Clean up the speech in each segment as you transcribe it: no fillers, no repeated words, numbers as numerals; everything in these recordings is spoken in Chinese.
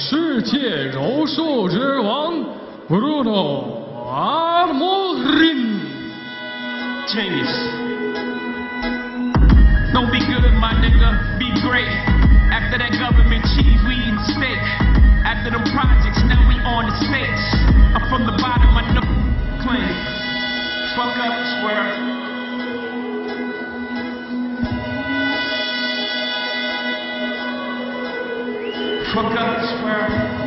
世界柔术之王 Bruno Amorim。 Genius. Don't be good, my nigga. Be great. After that government cheese, we eating steak. After them projects, now we on the stage. I'm from the bottom, I know clean. Fuck up, swear. Fuck up, swear.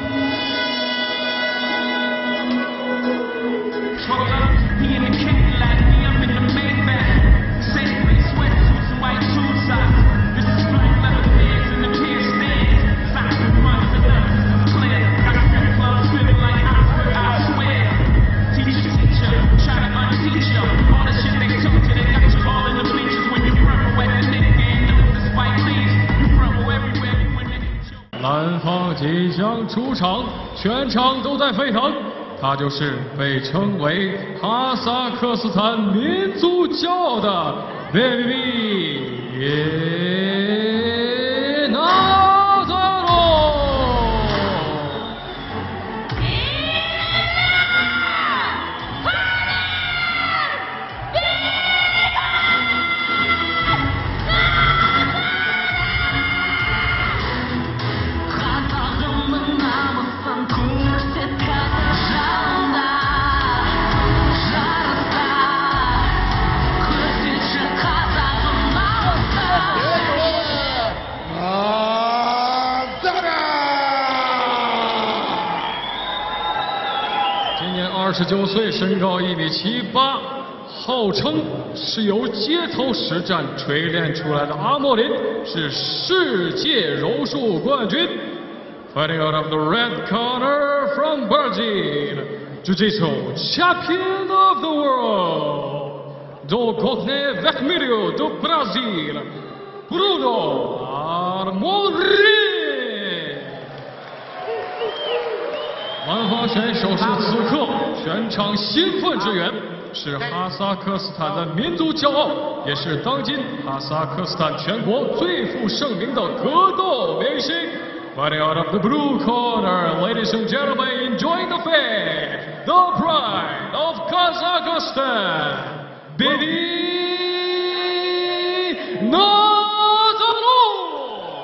Fuck up, he in the Cadillac, me I'm in the Maybach. Same way sweatsuits and white shoe socks. This is black leather pants and the pier stands. Socks and runs and nuts, clear. Got strip clubs spinning like I swear. Teacher, try to unteach you. All the shit they told you, they got you all in the bleachers. When you rumble at the nigga game, you look despite leaves. You rumble everywhere when they hit you. 蓝方即将出场，全场都在沸腾。他就是被称为哈萨克斯坦民族骄傲的 Baby 纳扎罗。29岁，身高1.78米，号称是由街头实战锤炼出来的阿莫林是世界柔术冠军。Fighting out of the red corner from Brazil, Jiu-Jitsu champion of the world, dogodne vermelho do Brasil, Bruno Amorim。蓝方选手是此刻全场兴奋之源，是哈萨克斯坦的民族骄傲，也是当今哈萨克斯坦全国最负盛名的格斗明星。Fighting out of the blue corner, ladies and gentlemen, enjoying the fight, the pride of Kazakhstan, Baby Nazarov。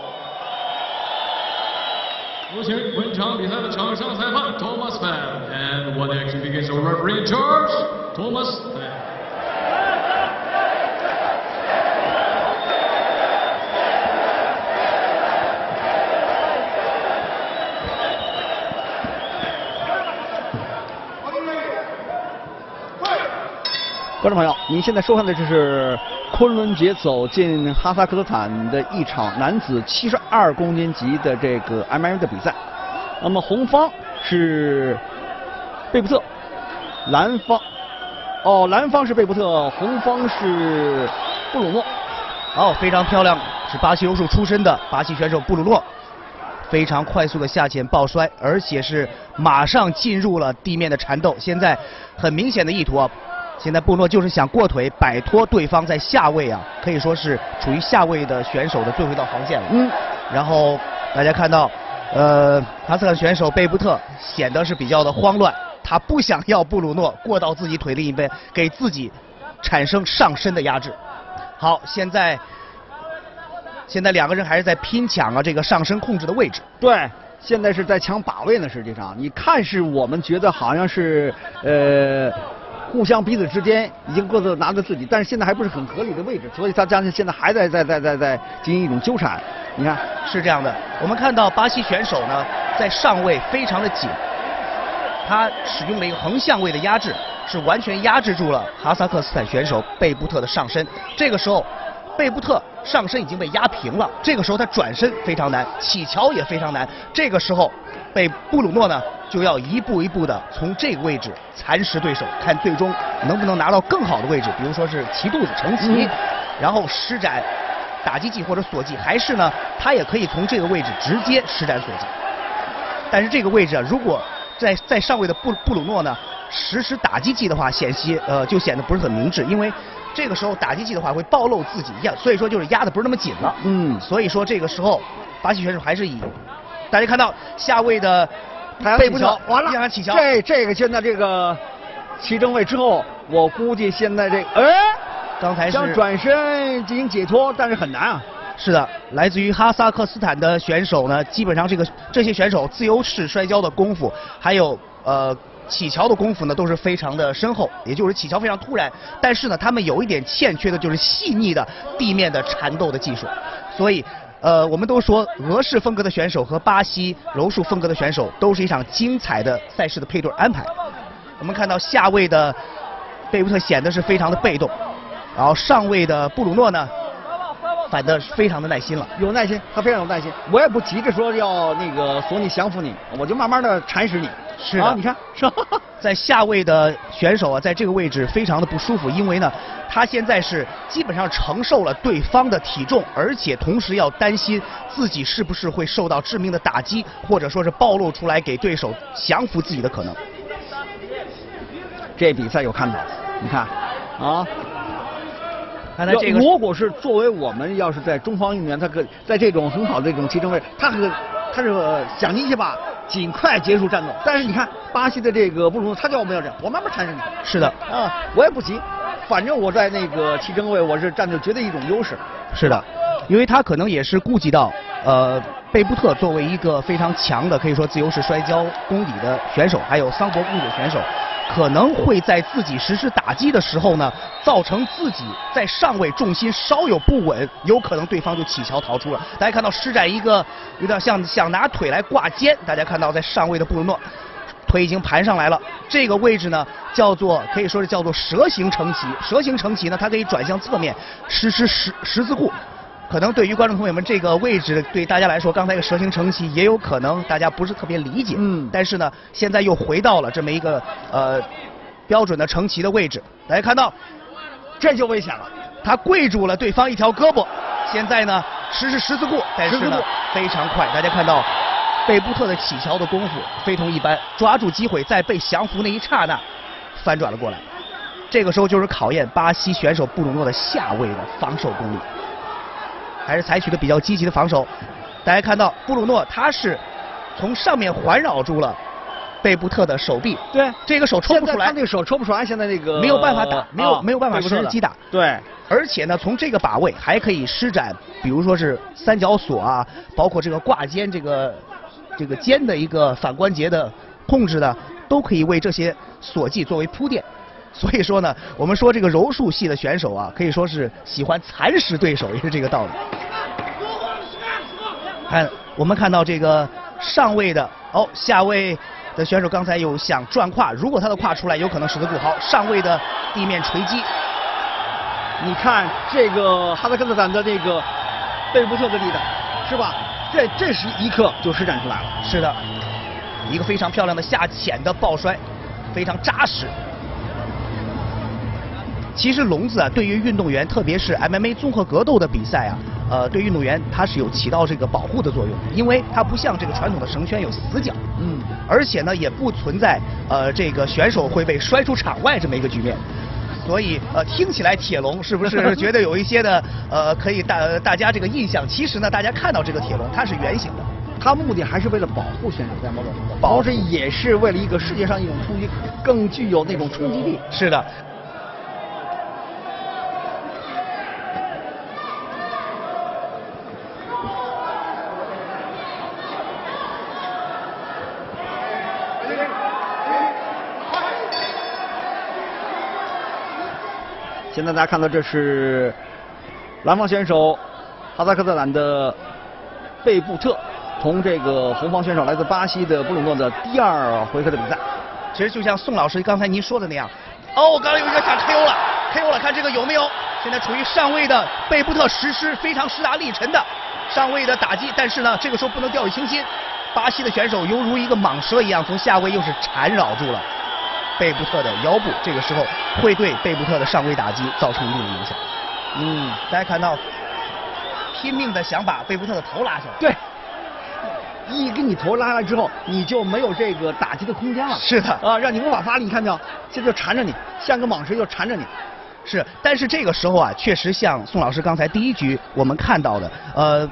有请本场比赛的场上裁判 Thomas Fan and one action begins the referee in charge Thomas Fan。 观众朋友，您现在收看的这是昆仑节走进哈萨克斯坦的一场男子72公斤级的这个 MMA 的比赛。那么红方是贝布特，蓝方是贝布特，红方是布鲁诺。 非常漂亮，是巴西柔术出身的巴西选手布鲁诺，非常快速的下潜抱摔，而且是马上进入了地面的缠斗。现在很明显的意图啊。现在布诺就是想过腿摆脱对方在下位啊，可以说是处于下位的选手的最后一道防线了。然后大家看到，哈萨克选手贝布特显得是比较的慌乱，他不想要布鲁诺过到自己腿另一边，给自己产生上身的压制。好，现在两个人还是在拼抢啊这个上身控制的位置。 对，现在是在抢把位呢。实际上，你看是我们觉得好像是互相彼此之间已经各自拿着自己，但是现在还不是很合理的位置，所以他将现在还在进行一种纠缠。你看是这样的，我们看到巴西选手呢在上位非常的紧，他使用了一个横向位的压制，是完全压制住了哈萨克斯坦选手贝布特的上身。这个时候，贝布特上身已经被压平了，这个时候他转身非常难，起桥也非常难。这个时候，布鲁诺呢就要一步一步的从这个位置蚕食对手，看最终能不能拿到更好的位置，比如说是骑肚子成骑，然后施展打击技或者锁技，还是呢他也可以从这个位置直接施展锁技。但是这个位置啊，如果在上位的布鲁诺呢实施打击技的话，就显得不是很明智，因为这个时候打击技的话会暴露自己所以说就是压的不是那么紧了。所以说这个时候巴西选手还是以大家看到下位的背部桥完了， 依然起桥。 这个现在这个齐正位之后，我估计现在这刚才是想转身进行解脱，但是很难啊。 是的，来自于哈萨克斯坦的选手呢，基本上这些选手自由式摔跤的功夫，还有起桥的功夫呢，都是非常的深厚，也就是起桥非常突然。但是呢，他们有一点欠缺的就是细腻的地面的缠斗的技术。所以，我们都说俄式风格的选手和巴西柔术风格的选手都是一场精彩的赛事的配对安排。我们看到下位的贝布特显得是非常的被动，然后上位的布鲁诺呢，反的非常的耐心了， 有耐心，他非常有耐心。我也不急着说要那个锁你降服你，我就慢慢的缠实你。 是的， 啊、你看，是吧？ 在下位的选手啊，在这个位置非常的不舒服，因为呢，他现在是基本上承受了对方的体重，而且同时要担心自己是不是会受到致命的打击，或者说是暴露出来给对手降服自己的可能。 这比赛有看头，你看，啊。 看来这个如果是作为我们要是在中方运动员，他可在这种很好的这种齐正位，他是想尽一切吧，尽快结束战斗。但是你看巴西的这个布鲁诺，他叫我们要这样，我慢慢缠着你。 是的， 啊，我也不急，反正我在那个齐正位我是占着绝对一种优势。 是的，因为他可能也是顾及到贝布特作为一个非常强的可以说自由式摔跤功底的选手，还有桑博公主选手。可能会在自己实施打击的时候呢，造成自己在上位重心稍有不稳，有可能对方就起桥逃出了。大家看到施展一个有点像想拿腿来挂肩，大家看到在上位的布鲁诺腿已经盘上来了，这个位置呢可以说是叫做蛇形承旗。蛇形承旗呢，它可以转向侧面实施十字固。可能对于观众朋友们，这个位置对大家来说，刚才一个蛇形承旗也有可能大家不是特别理解。但是呢，现在又回到了这么一个标准的承旗的位置。大家看到， 这就危险了， 他跪住了对方一条胳膊。现在呢，实施十字固，但是呢非常快。大家看到贝布特的起桥的功夫非同一般，抓住机会在被降服那一刹那翻转了过来。这个时候就是考验巴西选手布鲁诺的下位的防守功力。还是采取的比较积极的防守。大家看到布鲁诺他是从上面环绕住了贝布特的手臂， 对， 这个手抽不出来， 他这个手抽不出来，现在那个没有办法打，没有办法实施击打。 对， 而且呢，从这个把位还可以施展，比如说是三角锁啊，包括这个挂肩这个肩的一个反关节的控制的，都可以为这些锁技作为铺垫。所以说呢，我们说这个柔术系的选手啊，可以说是喜欢蚕食对手，也是这个道理。我们看到这个上位的下位的选手刚才有想转胯，如果他的胯出来，有可能十字固。好，上位的地面锤击， 你看这个哈萨克斯坦的这个贝布特的力量，是吧？这是一刻就施展出来了。 是的，一个非常漂亮的下潜的抱摔，非常扎实。其实笼子啊，对于运动员，特别是 MMA 综合格斗的比赛啊，对运动员它是有起到这个保护的作用，因为它不像这个传统的绳圈有死角，而且呢也不存在这个选手会被摔出场外这么一个局面，所以听起来铁笼是不是觉得有一些的可以大家这个印象？其实呢，大家看到这个铁笼它是圆形的， 它目的还是为了保护选手，在某种程度，同时也是为了一个视觉上一种冲击，更具有那种冲击力。 是的。 现在大家看到这是蓝方选手哈萨克斯坦的贝布特同这个红方选手来自巴西的布鲁诺的第二回合的比赛。 其实就像宋老师刚才您说的那样，刚才有一个想 KO 了，看这个有没有？现在处于上位的贝布特实施非常势大力沉的上位的打击，但是呢，这个时候不能掉以轻心。巴西的选手犹如一个蟒蛇一样，从下位又是缠绕住了贝布特的腰部，这个时候会对贝布特的上位打击造成一定的影响。大家看到拼命的想把贝布特的头拉下来。 对，一给你头拉下来之后，你就没有这个打击的空间了。 是的， 让你无法发力。你看到，现在就缠着你，像个蟒蛇就缠着你。 是，但是这个时候啊，确实像宋老师刚才第一局我们看到的，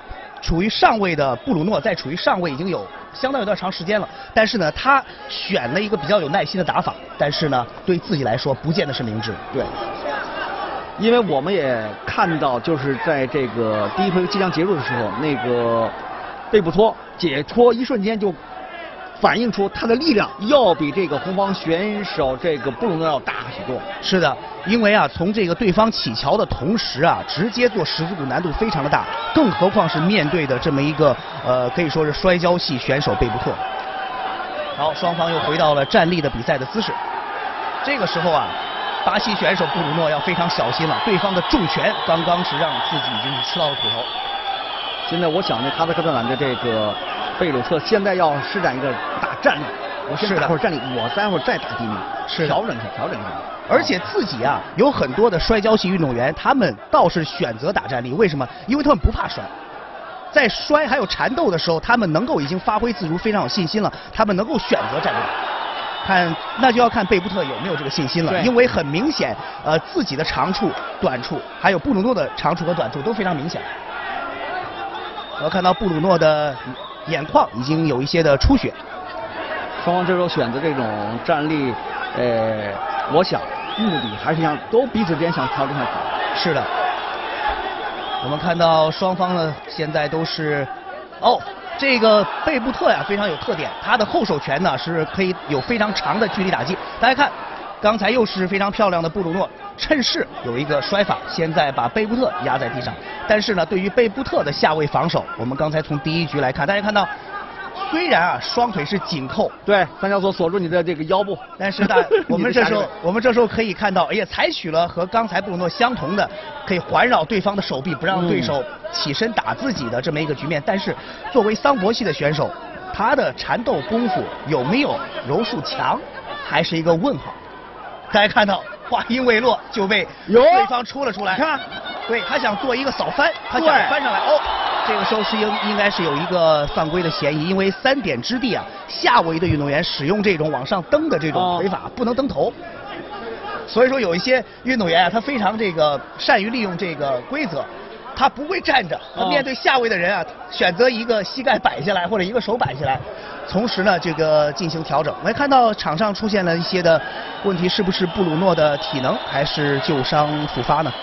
处于上位的布鲁诺在处于上位已经有相当有段长时间了，但是呢，他选了一个比较有耐心的打法，但是呢，对自己来说不见得是明智。 对，因为我们也看到，就是在这个第一回合即将结束的时候，那个贝布托解脱一瞬间就反映出他的力量要比这个红方选手这个布鲁诺要大许多。 是的，因为啊，从这个对方起桥的同时啊，直接做十字固难度非常的大，更何况是面对的这么一个可以说是摔跤系选手贝布特。好，双方又回到了站立的比赛的姿势。这个时候啊，巴西选手布鲁诺要非常小心了，对方的重拳刚刚是让自己已经是吃到了苦头。 现在我想呢，哈萨克斯坦的这个贝鲁特现在要施展一个打战力，我先打会儿战力，我待会儿再打低迷，调整一下，调整一下。 而且自己啊，有很多的摔跤系运动员，他们倒是选择打站立，为什么？因为他们不怕摔。在摔还有缠斗的时候，他们能够已经发挥自如，非常有信心了。他们能够选择站立打，那就要看贝布特有没有这个信心了。因为很明显，自己的长处、短处，还有布鲁诺的长处和短处都非常明显。我看到布鲁诺的眼眶已经有一些的出血。 双方这时候选择这种站立，我想目的还是想都彼此之间想调整一下。 是的。我们看到双方呢，现在都是，这个贝布特呀非常有特点，他的后手拳呢是可以有非常长的距离打击。大家看，刚才又是非常漂亮的布鲁诺，趁势有一个摔法，现在把贝布特压在地上。但是呢，对于贝布特的下位防守，我们刚才从第一局来看，大家看到，虽然啊双腿是紧扣， 对，三角锁锁住你的这个腰部， 但是呢，我们这时候可以看到，也采取了和刚才布鲁诺相同的，可以环绕对方的手臂，不让对手起身打自己的这么一个局面。但是作为桑博系的选手，他的缠斗功夫有没有柔术强，还是一个问号。大家看到话音未落就被对方出了出来， 看， 对他想做一个扫翻，他想翻上来，这个时候是应该是有一个犯规的嫌疑，因为3点之地啊，下围的运动员使用这种往上蹬的这种腿法，不能蹬头。所以说有一些运动员啊，他非常善于利用这个规则，他不会站着，他面对下位的人啊，选择一个膝盖摆下来或者一个手摆下来，同时呢进行调整。我们看到场上出现了一些的问题，是不是布鲁诺的体能还是旧伤复发呢？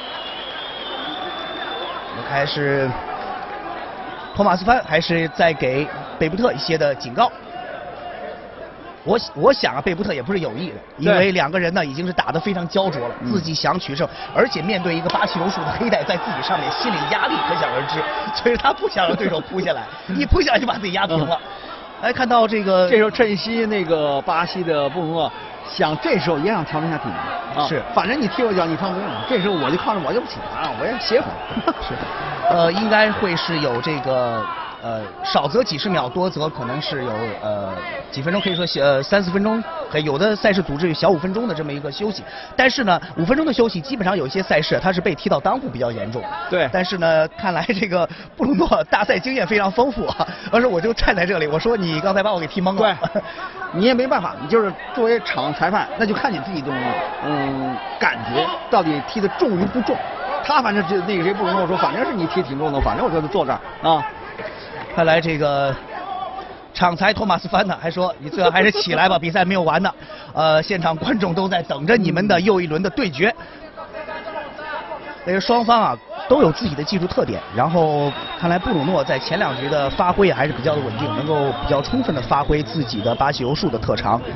我们看是托马斯潘还是在给贝布特一些的警告。我想啊，贝布特也不是有意的，因为两个人呢已经是打得非常焦灼了，自己想取胜，而且面对一个巴西柔术的黑带在自己上面，心理压力可想而知，所以他不想让对手扑下来，一扑下来就把自己压平了。来看到这时候趁机那个巴西的布鲁诺想这时候也想调整一下体能啊， 是， 反正你踢我脚你犯规了，这时候我就靠着我就不起来了，我也歇会儿。 是，应该会是有这个。少则几十秒，多则可能是有几分钟，可以说3、4分钟，有的赛事组织有小5分钟的这么一个休息。但是呢，5分钟的休息，基本上有些赛事它是被踢到裆部比较严重。 对。 但是呢，看来这个布鲁诺大赛经验非常丰富啊。当时我就站在这里，我说你刚才把我给踢懵了。 对。你也没办法，你就是作为场裁判，那就看你自己这种感觉到底踢得重与不重。他反正就那个谁布鲁诺说，反正是你踢挺重的，反正我就坐这儿啊。 看来这个场裁托马斯潘呢还说你最好还是起来吧，比赛没有完呢。现场观众都在等着你们的又一轮的对决。双方啊都有自己的技术特点，然后看来布鲁诺在前2局的发挥还是比较的稳定，能够比较充分的发挥自己的巴西柔术的特长。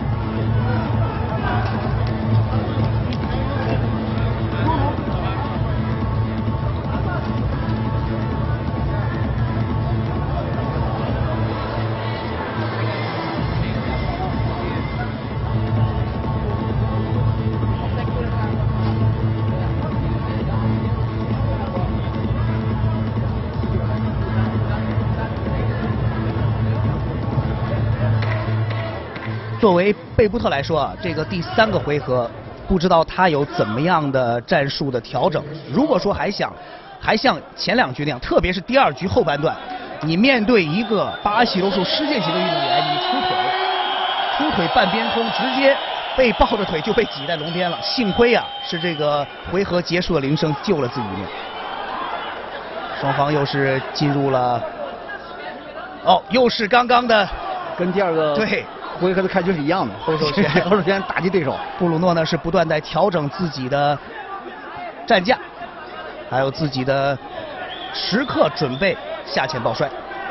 作为贝布特来说啊，这个第3个回合，不知道他有怎么样的战术的调整。如果说还像前2局那样，特别是第2局后半段，你面对一个巴西柔术世界级的运动员，你出腿半边空，直接被抱着腿就被挤在笼边了。幸亏啊，是这个回合结束的铃声救了自己一命。 双方又是进入了，又是刚刚的跟第二个对回合的开局是一样的，后手拳打击对手。 布鲁诺呢是不断在调整自己的战架，还有自己的时刻准备下潜抱摔。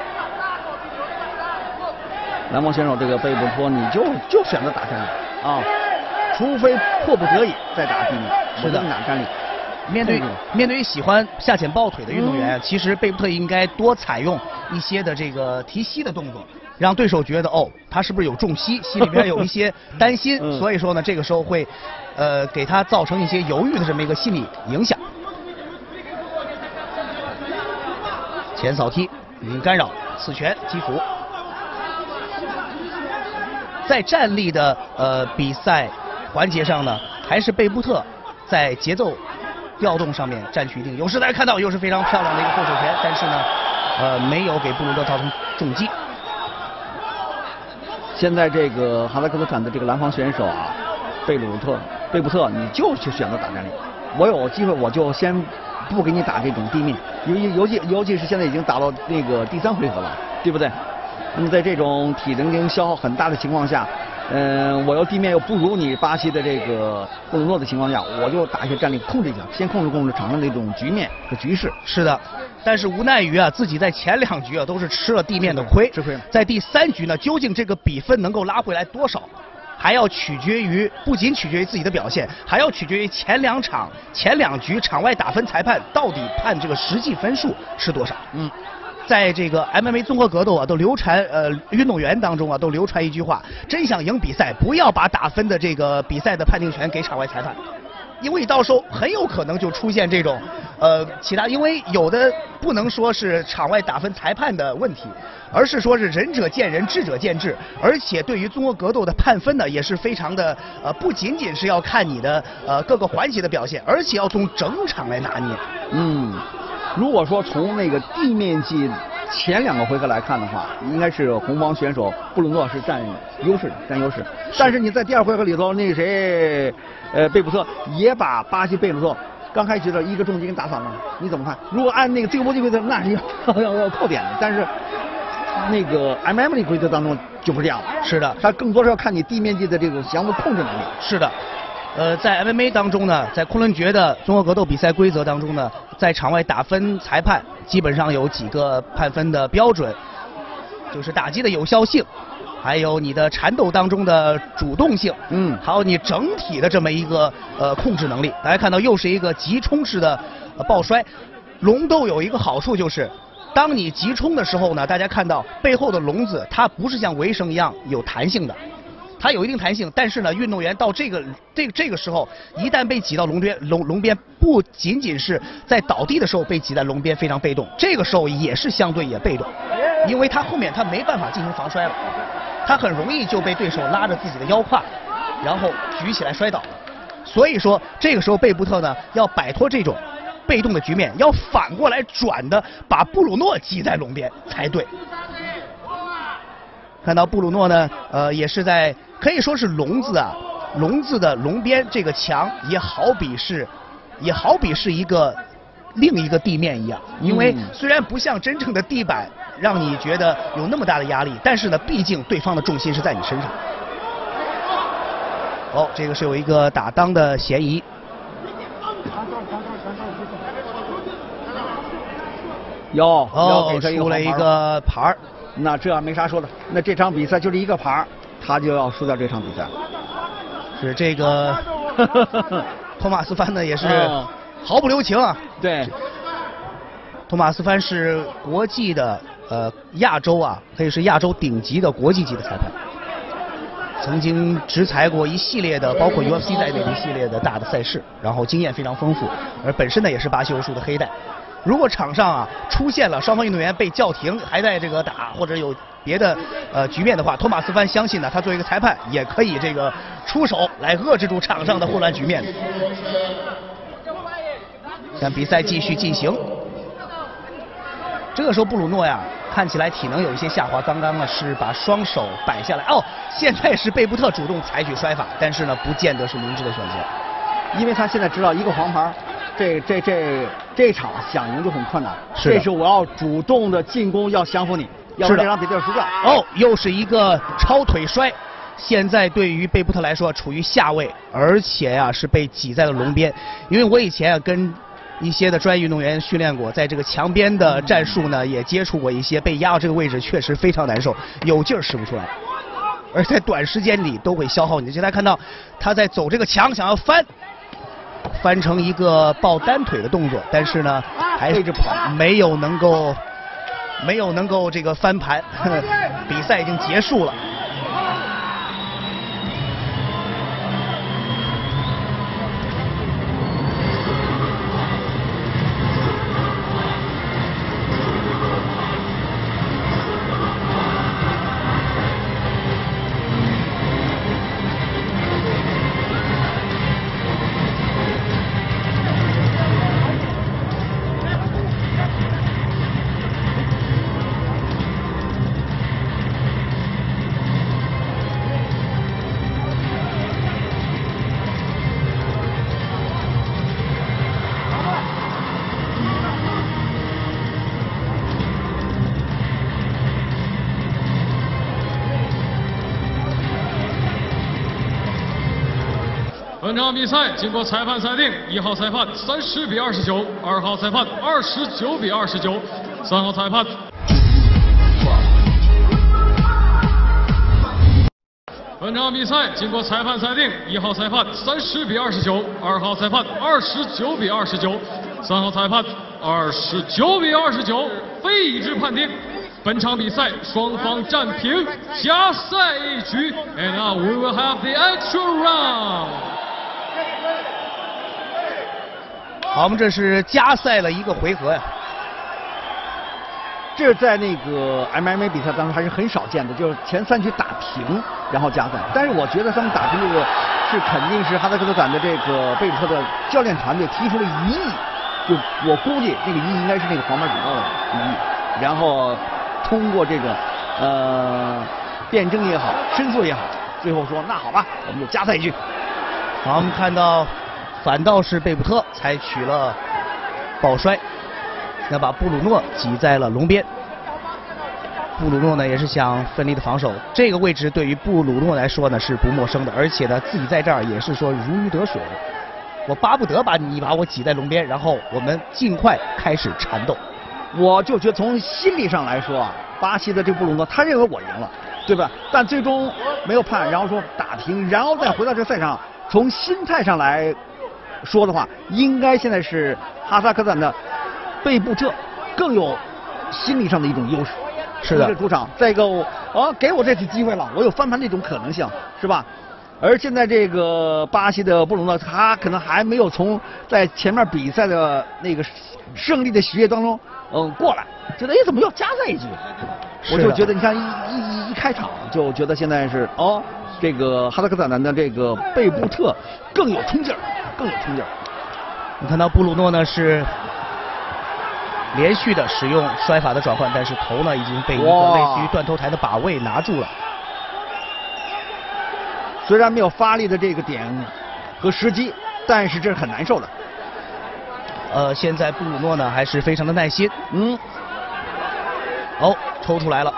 蓝方选手这个贝布托，你就选择打站立啊，除非迫不得已再打地面， 是的， 打站立。 面对于喜欢下潜抱腿的运动员，其实贝布特应该多采用一些的这个提膝的动作，让对手觉得他是不是有中膝，心里边有一些担心，所以说呢，这个时候会给他造成一些犹豫的这么一个心理影响。前扫踢语音干扰，刺拳击腹。在站立的比赛环节上呢，还是贝布特在节奏调动上面占据一定优势。大家看到又是非常漂亮的一个后手拳，但是呢，没有给布鲁诺造成重击。 现在这个哈萨克斯坦的这个蓝方选手啊，贝布特，你就去选择打站立。我有机会我就先不给你打这种地面，尤其是现在已经打到那个第3回合了，对不对？那么在这种体能已经消耗很大的情况下，我要地面又不如你巴西的这个布鲁诺的情况下，我就打一些站立控制一下，先控制场上的这种局面和局势。 是的，但是无奈于自己在前2局都是吃了地面的亏， 吃亏了。 在第3局呢，究竟这个比分能够拉回来多少，还要不仅取决于自己的表现，还要取决于前2局场外打分裁判到底判这个实际分数是多少。在这个 MMA 综合格斗都流传运动员当中都流传一句话：真想赢比赛，不要把打分的这个比赛的判定权给场外裁判，因为到时候很有可能就出现这种其他，因为有的不能说是场外打分裁判的问题，而是说是仁者见仁，智者见智，而且对于综合格斗的判分呢，也是非常的不仅仅是要看你的各个环节的表现，而且要从整场来拿捏。 如果说从那个地面技前2个回合来看的话，应该是红方选手布鲁诺是占优势。但是你在第2回合里头，那谁，贝布特也把巴西贝鲁特刚开局的一个重击给打散了，你怎么看？如果按那个这个搏击规则，那是要扣点的，但是那个 MMA 规则当中就不是这样了。 是的， 它更多是要看你地面技的这种相互控制能力。 是的。在 MMA 当中呢，在昆仑决的综合格斗比赛规则当中呢，在场外打分裁判基本上有几个判分的标准，就是打击的有效性，还有你的缠斗当中的主动性，还有你整体的这么一个控制能力。大家看到又是一个急冲式的抱摔。龙斗有一个好处就是，当你急冲的时候呢，大家看到背后的笼子它不是像围绳一样有弹性的。它有一定弹性，但是呢，运动员到这个时候，一旦被挤到笼边，不仅仅是在倒地的时候被挤在笼边非常被动，这个时候也是相对也被动，因为他后面他没办法进行防摔了，他很容易就被对手拉着自己的腰胯，然后举起来摔倒。所以说这个时候贝布特呢要摆脱这种被动的局面，要反过来转的把布鲁诺挤在笼边才对。看到布鲁诺呢，也是在可以说是笼子的笼边这个墙也好比是另一个地面一样，因为虽然不像真正的地板让你觉得有那么大的压力，但是呢，毕竟对方的重心是在你身上。这个是有一个打裆的嫌疑。出了一个牌儿。 那这没啥说的，那这场比赛就是一个牌，他就要输掉这场比赛。 是这个托马斯帆呢，也是毫不留情啊。 对， 托马斯帆是国际的亚洲可以是亚洲顶级的国际级的裁判，曾经执裁过一系列的，包括 UFC 在内的一系列的大的赛事，然后经验非常丰富，而本身呢也是巴西柔术的黑带。如果场上出现了双方运动员被叫停，还在这个打或者有别的局面的话，托马斯帆相信呢，他作为一个裁判也可以这个出手来遏制住场上的混乱局面。但比赛继续进行，这个时候布鲁诺看起来体能有一些下滑，刚刚呢是把双手摆下来。现在是贝布特主动采取摔法，但是呢不见得是明智的选择， 因为他现在知道一个黄牌这场想赢就很困难。 是的， 这是我要主动的进攻，要降服你，要不然这场比赛就输掉。 哦，又是一个超腿摔。现在对于贝布特来说处于下位，而且呀是被挤在了笼边。因为我以前啊跟一些的专业运动员训练过，在这个墙边的战术呢也接触过一些，被压到这个位置确实非常难受，有劲儿使不出来，而在短时间里都会消耗你的。现在看到他在走这个墙，想要翻成一个抱单腿的动作，但是呢还是没有能够这个翻盘。比赛已经结束了。 本场比赛经过裁判裁定，1号裁判30比29，2号裁判29比29，3号裁判。本场比赛经过裁判裁定，1号裁判30比29，2号裁判29比29，3号裁判29比29，非一致判定。本场比赛双方战平，加赛一局。And now we will have the extra round。 好，我们这是加赛了一个回合呀。 这是在那个 MMA 比赛当中还是很少见的，就是前3局打平，然后加赛。但是我觉得他们打平这个是肯定是哈萨克斯坦的这个贝布特的教练团队提出了疑义，就我估计这个疑义应该是那个黄牌警告的疑义，然后通过这个辩证也好，申诉也好，最后说那好吧，我们就加赛一局。 好，我们看到反倒是贝布特采取了抱摔，那把布鲁诺挤在了笼边。布鲁诺呢也是想奋力的防守，这个位置对于布鲁诺来说呢是不陌生的，而且呢自己在这儿也是说如鱼得水。我巴不得把我挤在笼边，然后我们尽快开始缠斗。 我就觉得从心理上来说啊，巴西的这个布鲁诺他认为我赢了，对吧？但最终没有判，然后说打平，然后再回到这个赛场，从心态上来说的话，应该现在是哈萨克斯坦的贝布特更有心理上的一种优势。 是的， 这主场，再一个给我这次机会了，我有翻盘这种可能性，是吧？而现在这个巴西的布鲁诺，他可能还没有从在前面比赛的那个胜利的喜悦当中过来，觉得怎么要加赛一局？我就觉得你看一开场就觉得现在是这个哈萨克斯坦的这个贝布特更有冲劲儿，更有冲劲儿。 你看到布鲁诺呢是连续的使用摔法的转换，但是头呢已经被一个类似于断头台的把位拿住了。 虽然没有发力的这个点和时机，但是这是很难受的。 现在布鲁诺呢还是非常的耐心，抽出来了。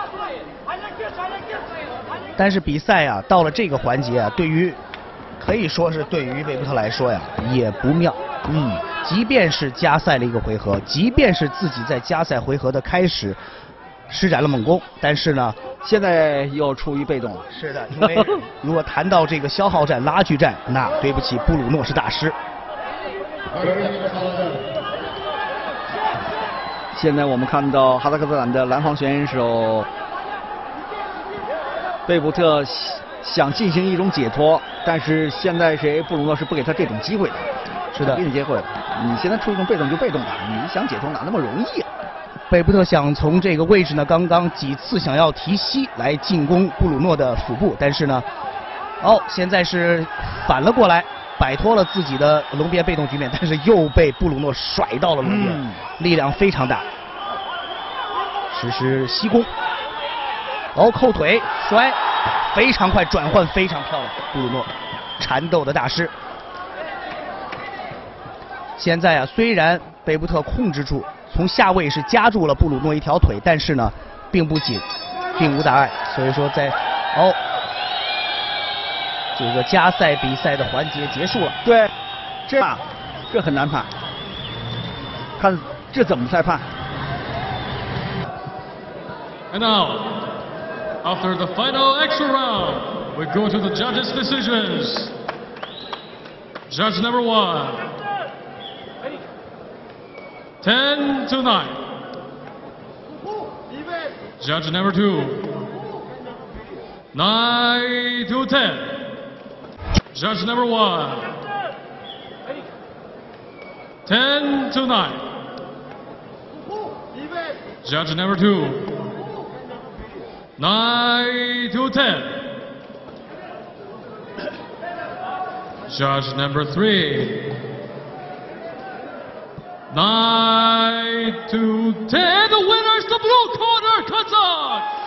但是比赛啊到了这个环节啊，可以说是对于贝布特来说呀也不妙。即便是加赛了一个回合，即便是自己在加赛回合的开始施展了猛攻，但是呢现在又处于被动了。 是的，因为如果谈到这个消耗战、拉锯战，那对不起，布鲁诺是大师。 现在我们看到哈萨克斯坦的蓝方选手贝布特想进行一种解脱，但是现在布鲁诺是不给他这种机会的。 是的， 给你机会，你现在处于一种被动就被动吧，你想解脱哪那么容易啊？ 贝布特想从这个位置呢，刚刚几次想要提膝来进攻布鲁诺的腹部，但是呢，现在是反了过来，摆脱了自己的笼边被动局面，但是又被布鲁诺甩到了笼边，力量非常大。实施膝弓，扣腿摔，非常快，转换非常漂亮，布鲁诺缠斗的大师。 现在啊，虽然贝布特控制住，从下位是夹住了布鲁诺一条腿，但是呢，并不紧，并无大碍。所以说在这个加赛比赛的环节结束了。 对，这很难判，看这怎么裁判。 And now, after the final extra round, we go to the judges' decisions. Judge number 1, 10-9. Judge number 2, 9-10. Judge number 1, 10-9. Judge number 2, 9-10. Judge number 3, 9-10. The winner is the blue corner, Kazan.